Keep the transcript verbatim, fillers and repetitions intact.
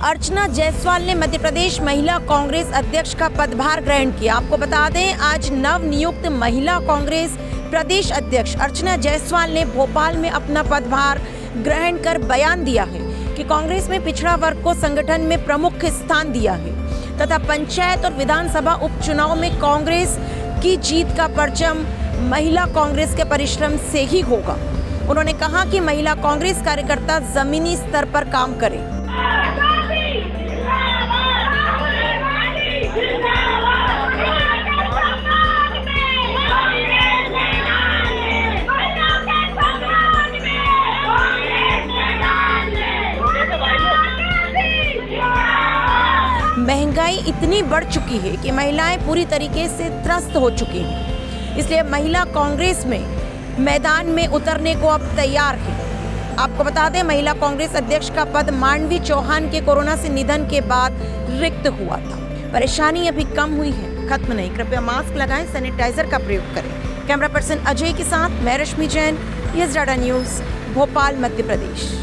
अर्चना जायसवाल ने मध्य प्रदेश महिला कांग्रेस अध्यक्ष का पदभार ग्रहण किया। आपको बता दें, आज नव नियुक्त महिला कांग्रेस प्रदेश अध्यक्ष अर्चना जायसवाल ने भोपाल में अपना पदभार ग्रहण कर बयान दिया है कि कांग्रेस में पिछड़ा वर्ग को संगठन में प्रमुख स्थान दिया है तथा पंचायत और विधानसभा उपचुनाव में कांग्रेस की जीत का परचम महिला कांग्रेस के परिश्रम से ही होगा। उन्होंने कहा कि महिला कांग्रेस कार्यकर्ता जमीनी स्तर पर काम करें। महंगाई इतनी बढ़ चुकी है कि महिलाएं पूरी तरीके से त्रस्त हो चुकी हैं, इसलिए महिला कांग्रेस में मैदान में उतरने को अब तैयार है। आपको बता दें, महिला कांग्रेस अध्यक्ष का पद मांडवी चौहान के कोरोना से निधन के बाद रिक्त हुआ था। परेशानी अभी कम हुई है, खत्म नहीं। कृपया मास्क लगाएं, सैनिटाइजर का प्रयोग करें। कैमरा पर्सन अजय के साथ मैं Rashmi Jain, yes data news, Bhopal, Madhya प्रदेश।